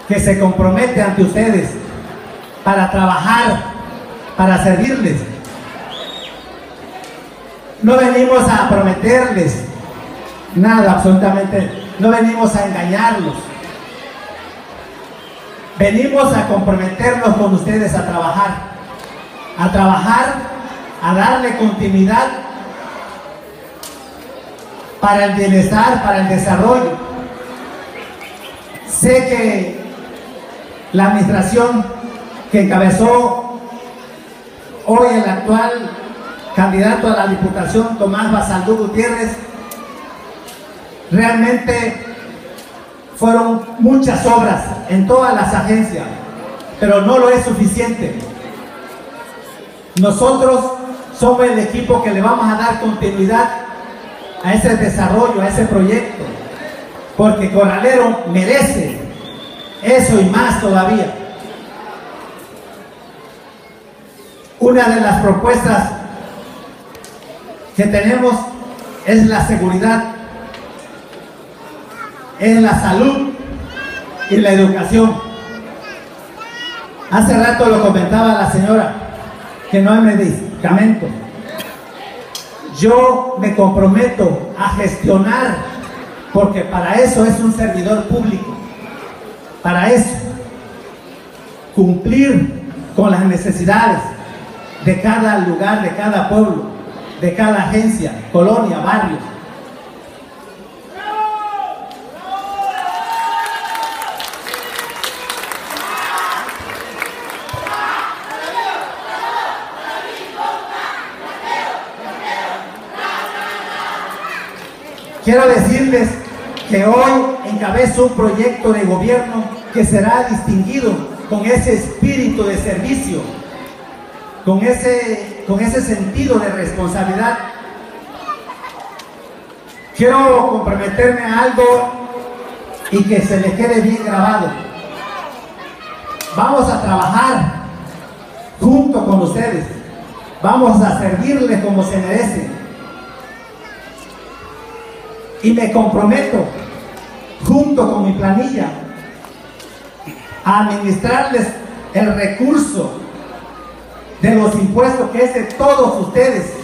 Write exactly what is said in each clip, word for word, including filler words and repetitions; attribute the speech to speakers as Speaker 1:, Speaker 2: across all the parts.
Speaker 1: que se compromete ante ustedes para trabajar, para servirles. No venimos a prometerles nada, absolutamente. No venimos a engañarlos. Venimos a comprometernos con ustedes a trabajar, a trabajar, a darle continuidad para el bienestar, para el desarrollo. Sé que la administración que encabezó hoy el actual candidato a la Diputación, Tomás Basaldú Gutiérrez, realmente fueron muchas obras en todas las agencias, pero no lo es suficiente. Nosotros somos el equipo que le vamos a dar continuidad a ese desarrollo, a ese proyecto, porque Corralero merece eso y más todavía. Una de las propuestas que tenemos es la seguridad, es la salud y la educación. Hace rato lo comentaba la señora, que no hay medicamentos. Yo me comprometo a gestionar, porque para eso es un servidor público, para eso, cumplir con las necesidades de cada lugar, de cada pueblo, de cada agencia, colonia, barrio. Quiero decirles que hoy encabezo un proyecto de gobierno que será distinguido con ese espíritu de servicio, con ese, con ese sentido de responsabilidad. Quiero comprometerme a algo y que se le quede bien grabado. Vamos a trabajar junto con ustedes, vamos a servirles como se merecen. Y me comprometo, junto con mi planilla, a administrarles el recurso de los impuestos que es de todos ustedes,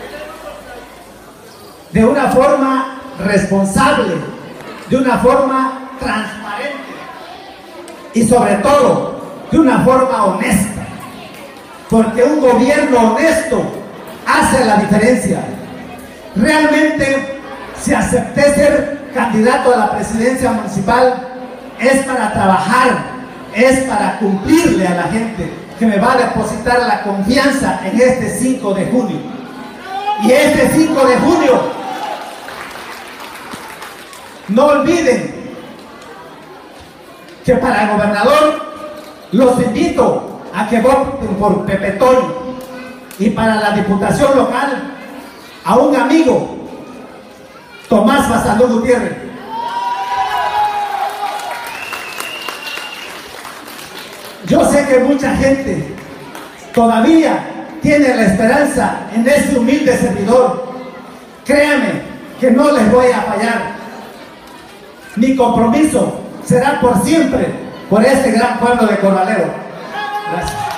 Speaker 1: de una forma responsable, de una forma transparente y sobre todo de una forma honesta, porque un gobierno honesto hace la diferencia. Realmente, si acepté ser candidato a la presidencia municipal, es para trabajar, es para cumplirle a la gente que me va a depositar la confianza en este cinco de junio. Y este cinco de junio, no olviden que para gobernador los invito a que voten por Pepe Toño, y para la diputación local a un amigo, Tomás Basaldú Gutiérrez. Yo sé que mucha gente todavía tiene la esperanza en este humilde servidor. Créanme que no les voy a fallar. Mi compromiso será por siempre por este gran pueblo de Corralero. Gracias.